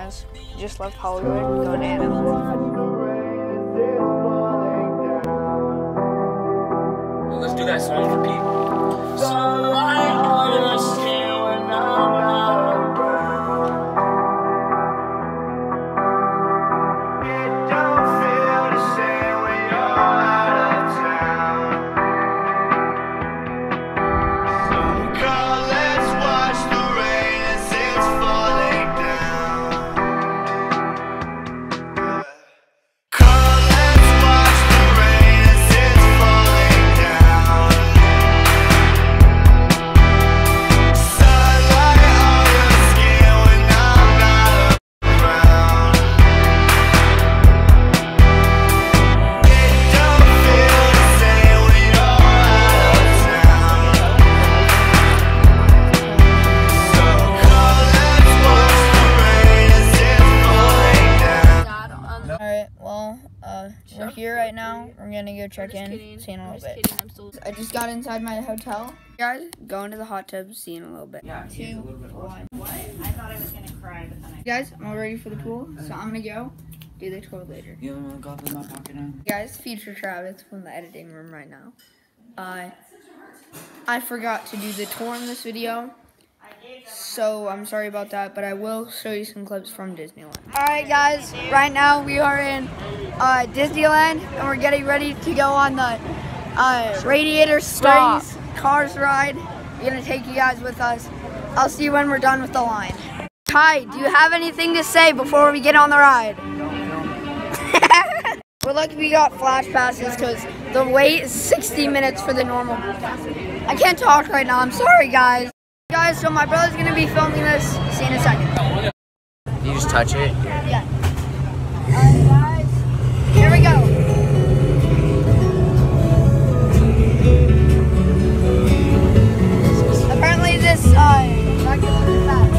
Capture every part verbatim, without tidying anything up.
guys. Just left Hollywood, going to Anaheim. Let's do that song for people. So I understand when I'm not around. It don't feel the same when you're out of town. So girl, let's watch the rain as it's falling down. Girl, let's watch the rain as it's falling down. Sunlight on your skin when I'm not around. It don't feel the same when you're out of town. So girl, let's watch the rain as it's falling down. Alright, well, uh, we're here right now. We're gonna go check in, see you in a little bit. I just got inside my hotel. Guys, going to the hot tub, see you in a little bit. Yeah, Two, one. What? I thought I was gonna cry, but then I. Guys, I'm all ready for the pool, so I'm gonna go do the tour later. You want to go up in my pocket now? Guys, future Travis from the editing room right now. Uh, I forgot to do the tour in this video, so I'm sorry about that, but I will show you some clips from Disneyland. Alright guys, right now we are in uh, Disneyland, and we're getting ready to go on the uh, Radiator Springs Cars ride. We're going to take you guys with us. I'll see you when we're done with the line. Kai, do you have anything to say before we get on the ride? We're lucky we got flash passes because the wait is sixty minutes for the normal pass. I can't talk right now, I'm sorry guys. Guys, so my brother's gonna be filming this. See you in a second. You just touch it? Yeah. Alright guys, here we go. Apparently this uh not gonna be fast.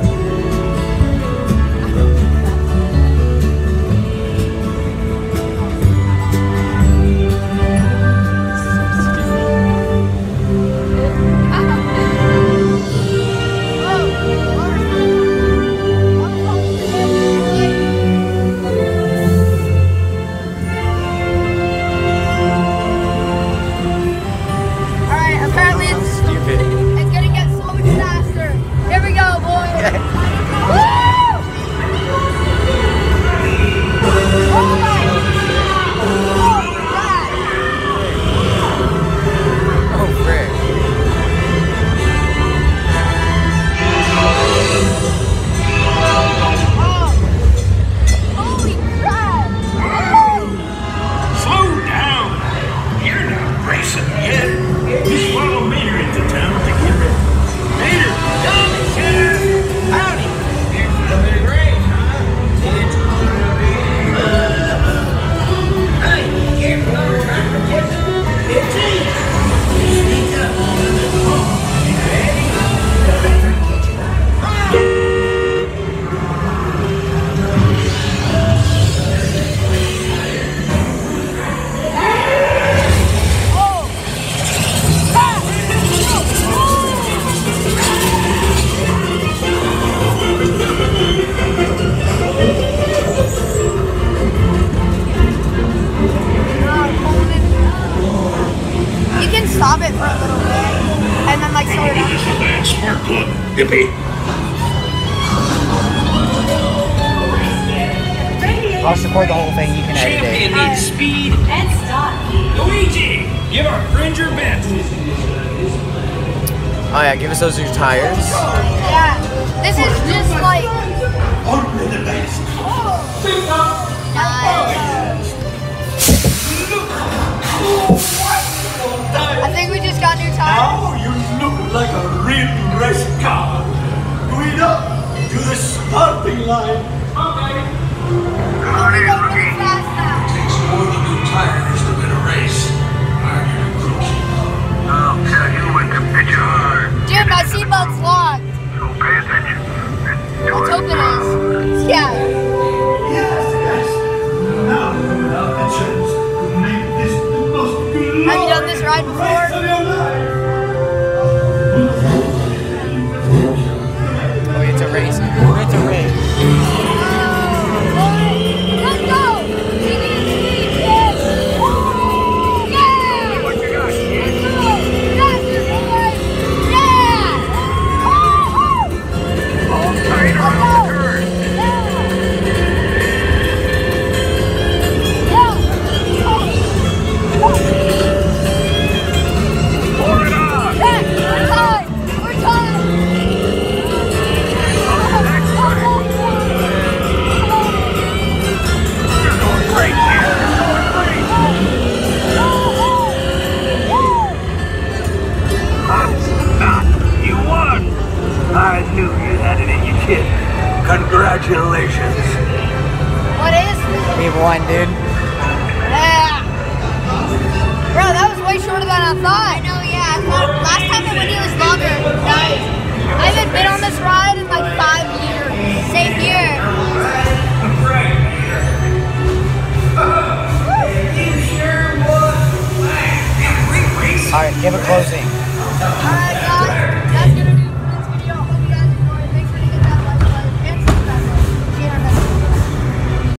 Stop it for a little bit, and then like slow it down. Smart plug, yippee. I'll support the whole thing. You can edit it. Champion needs speed and style. Luigi, give our friend your best. Oh yeah, give us those new tires. Yeah, this is just like. Only the best. I think we just got new tires. Now you look like a real race car. Going up to the starting line. Okay. We're going really fast now. Takes more than new tires to win a race. Are you cruising? I'll tell you when to pitch hard. Dude, my seatbelt's locked. So pay attention. Let's hope it is. Yeah. Yes, yes. Now, without the chance to make this the most glorious Have you done this ride before? race of your life. Oh, it's a race. It's a race. Congratulations. What is? We won, dude. Yeah. Bro, that was way shorter than I thought. I know, yeah. I thought last time the video was longer. Nice. I haven't been on this ride in like five years. Same here. Alright, give a closing. Alright.